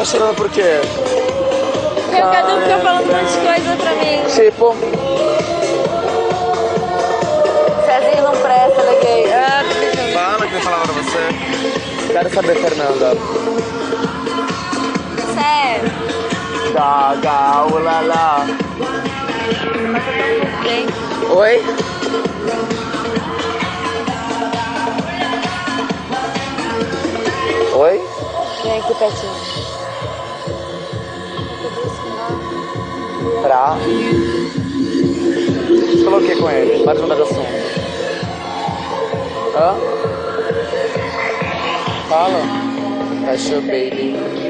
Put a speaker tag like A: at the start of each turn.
A: chorando por quê?
B: Porque o Cadu fica falando um monte de coisa pra mim.
A: Tipo?
B: Cezinho não presta, ele é gay. Ah, tô beijando.
A: Fala que eu falava pra você. Quero saber, Fernanda.
B: Sério.
A: Gaga, ulala.
B: Mas eu tô muito bem.
A: Oi? Oi?
B: Vem aqui pertinho.
A: Pra? Você falou o que com ele? Para de mudar de assunto. Hã? Fala. Fecha, baby.